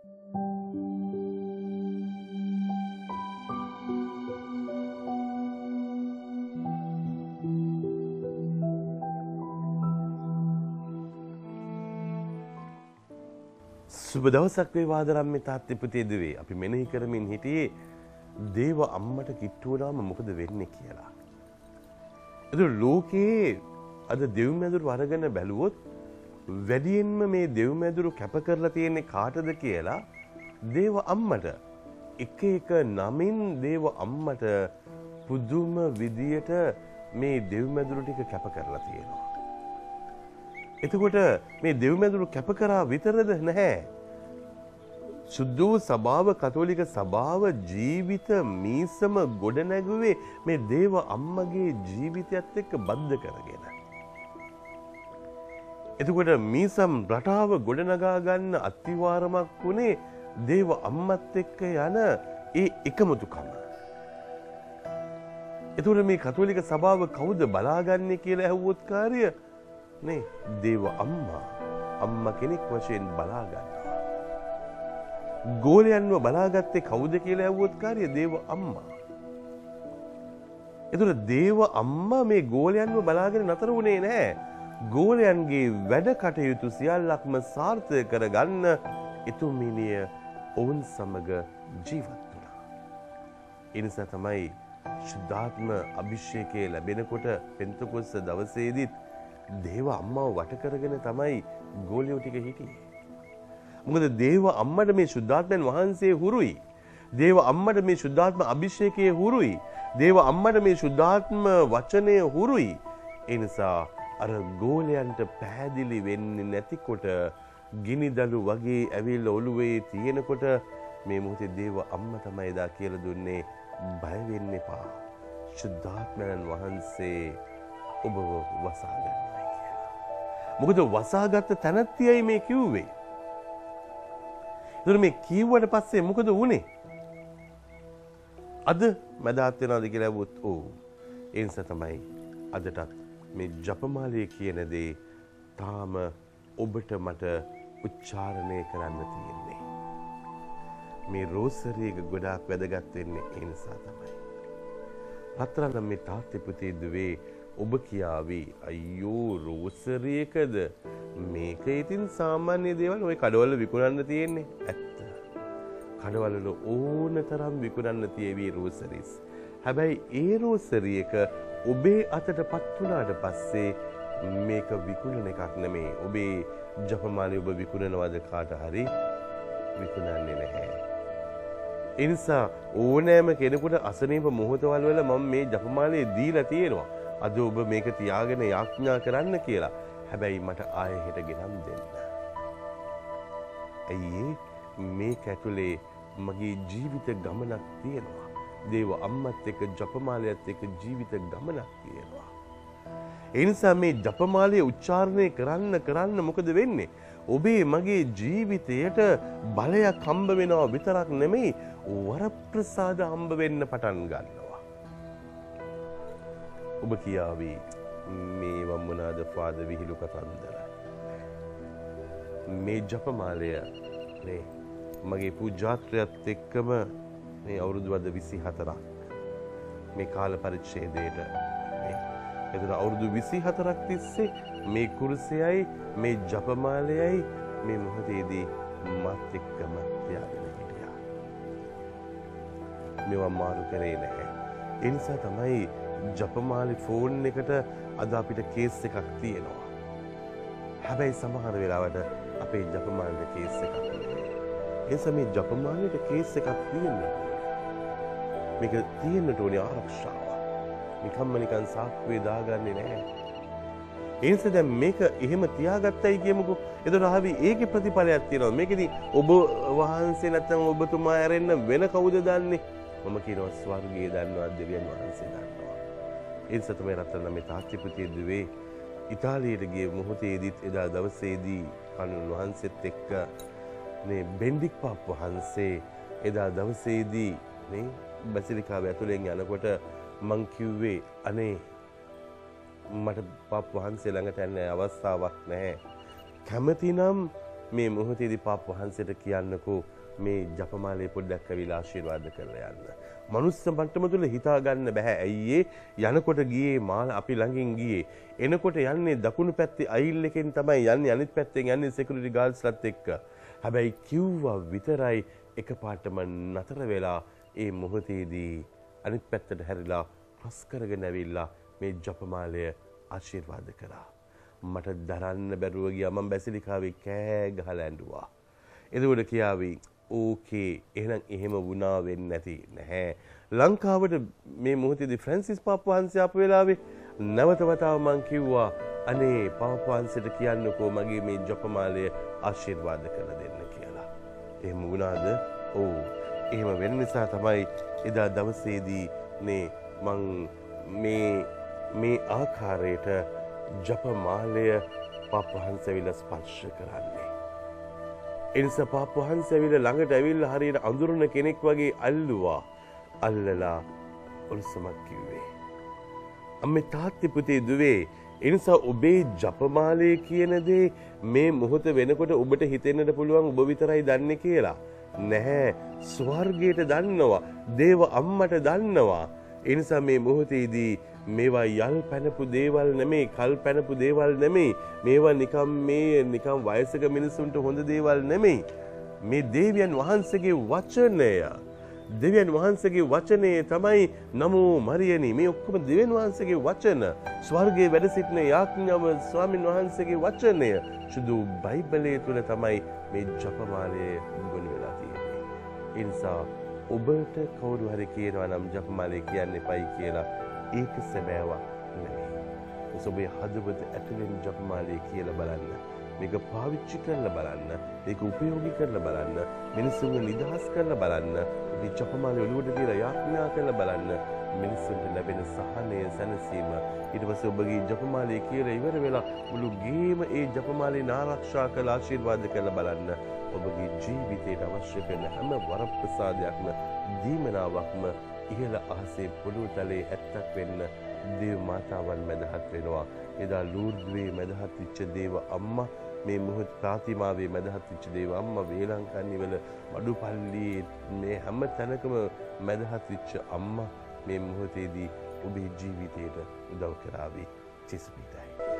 සුබ දවසක් වේවා ආදරම්මේ තාත්තේ පුතේ දුවේ. අපි මෙනෙහි කරමින් හිටියේ දේව අම්මට කිට්ටු වුණාම මොකද වෙන්නේ කියලා. ඒක ලෝකේ අද දෙව්මැදුරු අරගෙන බැලුවොත් වැඩියෙන්ම මේ දෙව්මැදුරු කැප කරලා තියෙන්නේ කාටද කියලා දේව අම්මට. එක එක නමින් දේව අම්මට පුදුම විදියට මේ දෙව්මැදුරු ටික කැප කරලා තියෙනවා. එතකොට මේ දෙව්මැදුරු කැප කරා විතරද නැහැ. සුදු සභාව කතෝලික සභාව ජීවිත මීසම ගොඩනැගුවේ මේ දේව අම්මගේ ජීවිතයත් එක්ක බද්ධ කරගෙන. එතකොට මීසම් රටාව ගොඩනගා ගන්න අත්විවරමක් වුණේ දේව අම්මත් එක්ක යන ඒ එකමුතුකම. එතකොට මේ කතෝලික සභාව කවුද බලාගන්නේ කියලා ඇහුවොත් කාර්ය නේ දේව අම්මා කෙනෙක් වශයෙන් බලා ගන්නවා. ගෝලයන්ව බලාගත්තේ කවුද කියලා ඇහුවොත් කාර්ය දේව අම්මා. එතකොට දේව අම්මා මේ ගෝලයන්ව බලාගෙන නතර වුණේ නැහැ. ගෝලයන්ගේ වැඩ කටයුතු සියල්ලක්ම සාර්ථක කරගන්න එතුමිනිය ඔවුන් සමග ජීවත් වුණා. ඒ නිසා තමයි ශුද්ධාත්ම අභිෂේකය ලැබෙනකොට පෙන්තකොස්ත දවසේදීත් දේව අම්මාව වට කරගෙන තමයි ගෝලියෝ ටික හිටියේ. මොකද දේව අම්මට මේ ශුද්ධාත්මයන් වහන්සේ හුරුයි. දේව අම්මට මේ ශුද්ධාත්ම අභිෂේකය හුරුයි. දේව අම්මට මේ ශුද්ධාත්ම වචනය හුරුයි. ඒ නිසා අර ගෝලයන්ට පැහැදිලි වෙන්නේ නැතිකොට ගිනිදළු වගේ ඇවිල්ලා ඔළුවේ තියෙනකොට මේ මොහොතේ දේව අම්මා තමයි එදා කියලා දුන්නේ බය වෙන්න එපා. ශුද්ධාත්මයන් වහන්සේ ඔබව වසා ගන්නයි කියලා. මොකද වසාගත්ත තැනැත්තියයි මේ කිව්වේ. ඒතර මේ කිව්වට පස්සේ මොකද වුනේ? අද මැදාත් වෙනවද කියලා ඇහුවොත් ඔව්. ඒ නිසා තමයි අදටත් මේ ජපමාලය කියන දේ තාම ඔබට මට උච්චාරණය කරන්න තියෙන්නේ. මේ රෝසරියක ගොඩාක් වැදගත් වෙන්නේ ඒ නිසා තමයි. රත්තරන් මේ තාත්තේ පුතේ දුවේ ඔබ කියාවි අයියෝ රෝසරියකද මේක ඉතින් සාමාන්‍ය දේවල් ඔය කඩවල විකුණන්න තියෙන්නේ. ඇත්ත. කඩවල ඕන තරම් විකුණන්න තියෙවි රෝසරිස්. හැබැයි ඒ රෝසරියක ඔබේ අතටපත් වුණාට පස්සේ මේක විකුණන එකක් නෙමෙයි. ඔබේ ජපමාලය ඔබ විකුණනවද කාට හරි? විකුණන්නේ නැහැ. ඒ නිසා ඕනෑම කෙනෙකුට අසනීප මොහොතවල වල මම මේ ජපමාලය දීලා තියෙනවා. අද ඔබ මේක තියාගෙන යාඥා කරන්න කියලා. හැබැයි මට ආයෙ හෙට ගෙනන් දෙන්න. ඇයි මේක ඇතුලේ මගේ ජීවිත ගමනක් තියෙනවා. දේව අම්මත් එක්ක ජපමාලයත් එක්ක ජීවිත ගමනක් තියෙනවා. ඒ නිසා මේ ජපමාලය උච්චාරණය කරන්න මොකද වෙන්නේ? ඔබේ මගේ ජීවිතයට බලයක් හම්බ වෙනවා විතරක් නෙමෙයි වරප්‍රසාද හම්බ වෙන්න පටන් ගන්නවා. ඔබ කියාවි මේ මොනවාද පාද විහිළු කතන්දර. මේ ජපමාලය නේ මගේ පූජාත්‍රයත් එක්කම මේ අවුරුදු වද 24ක් මේ කාල පරිච්ඡේදයට නේ එතන අවුරුදු 24ක් තිස්සේ මේ කුරුසයයි මේ ජපමාලයයි මේ මොහොතේදී මත් එක්කම තියාගෙන හිටියා. මේවා මාරු කරේ නැහැ. ඒ නිසා තමයි ජපමාලේ ෆෝන් එකට අද අපිට කේස් එකක් තියෙනවා. හැබැයි සමහර වෙලාවට අපේ ජපමාලේට කේස් එකක් නැහැ. ඒ නිසා මේ ජපමාලේට කේස් එකක් තියෙනවා. මේක තියෙන්නට ඕනේ ආරක්ෂාව. නිකම්ම නිකන් සාක්කුවේ දාගන්නේ නැහැ. ඒ නිසා දැන් මේක එහෙම තියාගත්තයි කියමුකෝ. එතකොට ආවි ඒකේ ප්‍රතිඵලයක් තියෙනවා. මේකෙදි ඔබ වහන්සේ නැත්නම් ඔබතුමා ඇරෙන්න වෙන කවුද දන්නේ? මම කියනවා ස්වර්ගයේ දන්නවා දෙවියන් වහන්සේ දන්නවා. ඒ නිසා තමයි රත්තරන් මේ තාත්ති පුතේ දුවේ ඉතාලියට ගිය මොහොතේදීත් එදා දවසේදී කනුන් වහන්සේත් එක්ක මේ බෙන්ඩික් පාප් වහන්සේ එදා දවසේදී නේ බැසිලිකාව ඇතුලෙන් යනකොට මං කිව්වේ අනේ මට පාප් වහන්සේ ළඟට යන්න අවස්ථාවක් නැහැ. කැමතිනම් මේ මොහොතේදී පාප වහන්සේට කියන්නකෝ මේ ජපමාලේ පොඩ්ඩක් ඇවිල්ලා ආශිර්වාද කරලා යන්න. මනුස්ස මට්ටම තුල හිතා ගන්න බෑ. ඇයි යනකොට ගියේ මාල අපි ළඟින් ගියේ. එනකොට යන්නේ දකුණු පැත්තේ අයිල් එකෙන් තමයි යන්නේ. අනිත් පැත්තෙන් යන්නේ සිකියුරිටි ගාර්ඩ්ස්ලත් එක්ක. හැබැයි කිව්වා විතරයි එකපාරටම නතර වෙලා ඒ මොහොතේදී අනිත් පැත්තට හැරිලා රස් කරගෙන ඇවිල්ලා මේ ජපමාලය ආශිර්වාද කරා. මට දරන්න බැරුව ගියා. මම බැසිලිකාවේ කෑ ගහලා ඇඬුවා. එතකොට කියාවි ඕකේ එහෙනම් එහෙම වුණා වෙන්නේ නැති නැහැ. ලංකාවට මේ මොහොතේදී ෆ්‍රැන්සිස් පාප වහන්සේ ආපු වෙලාවේ නැවත වතාව මං කිව්වා අනේ පාප වහන්සේට කියන්නකෝ මගේ මේ ජපමාලය ආශිර්වාද කරලා දෙන්න කියලා. එහෙම වුණාද? ඔව්. එහෙම වෙන නිසා තමයි එදා දවසේදී නේ මං මේ ආකාරයට ජපමාලය පාප වහන්සේ විල ස්පර්ශ කරන්නේ. එනිසා පාප වහන්සේ ඇවිල්ලා ළඟට ඇවිල්ලා හරියට අඳුරන කෙනෙක් වගේ අල්ලුවා. අල්ලලා ඔලසමක් කිව්වේ. අම්මේ තාත්තේ පුතේ දුවේ එනිසා ඔබේ ජපමාලය කියන දේ මේ මොහොත වෙනකොට ඔබට හිතෙන්නට පුළුවන් ඔබ විතරයි දන්නේ කියලා. නැහැ. ස්වර්ගයට දන්නවා. දේව අම්මට දන්නවා. එනිසා මේ මොහොතේදී මේවා යල් පැනපු දේවල් නෙමෙයි, කල් පැනපු දේවල් නෙමෙයි. මේවා නිකම් වයසක මිනිසුන්ට හොඳ දේවල් නෙමෙයි. මේ දෙවියන් වහන්සේගේ වචනය. දෙවියන් වහන්සේගේ වචනේ තමයි නමෝ මරියනි. මේ ඔක්කොම දෙවියන් වහන්සේගේ වචන. ස්වර්ගයේ වැඩ සිටින යාඥාව ස්වාමින් වහන්සේගේ වචනය. සුදු බයිබලයේ තුල තමයි මේ ජපමාලය ගොනු වෙලා තියෙන්නේ. ඒ නිසා ඔබට කවුරු හරි කියනවා නම් ජපමාලය කියන්න එපයි කියලා ඒක සැබෑවක් නෙවෙයි. ඔබේ හදවත ඇතුලෙන් ජපමාලය කියලා බලන්න. මේක පාවිච්චි කරලා බලන්න. මේක උපයෝගී කරලා බලන්න. මිනිස්සුන්ව නිදහස් කරලා බලන්න. මේ ජපමාලය ඔළුවට තියලා යාඥා කරලා බලන්න. මිනිස්සුන්ට ලැබෙන සහනය සැනසීම. ඊට පස්සේ ඔබගේ ජපමාලය කියලා ඉවර වෙලා මුළු ගේම ඒ ජපමාලයෙන් ආරක්ෂා කරලා ආශිර්වාද කරලා බලන්න. ඔබගේ ජීවිතයට අවශ්‍ය කරන හැම වරප්‍රසාදයක්ම දීමනාවක්ම ඉහළ අහසේ පොළොව තලයේ ඇත්තක් වෙන්න දේව මාතාවන් මැදහත් වෙනවා. එදා ලූර්දුවේ මැදහත් වෙච්ච දේව අම්මා මේ මොහොත ප්‍රාතිමාවේ මැදහත් වෙච්ච දේව අම්මා වේලංකන්නිවල මඩුපල්ලියේ මේ හැම තැනකම මැදහත් වෙච්ච අම්මා මේ මොහොතේදී ඔබේ ජීවිතයට උදව් කරાવી. චිස්පිටයි.